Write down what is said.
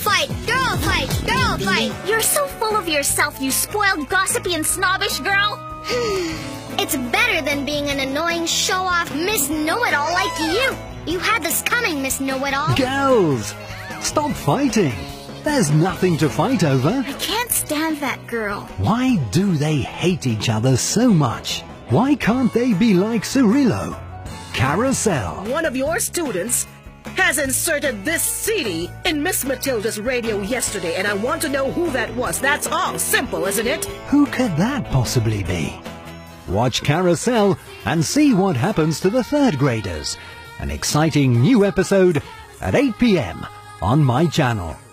fight! Girl fight! Girl fight! You're so full of yourself, you spoiled, gossipy, and snobbish girl. It's better than being an annoying show-off Miss Know-It-All like you. You had this coming, Miss Know-It-All. Girls, stop fighting. There's nothing to fight over. I can't stand that girl. Why do they hate each other so much? Why can't they be like Cirillo? Carousel. One of your students has inserted this CD in Miss Matilda's radio yesterday, and I want to know who that was. That's all. Simple, isn't it? Who could that possibly be? Watch Carousel and see what happens to the third graders. An exciting new episode at 8 p.m. on my channel.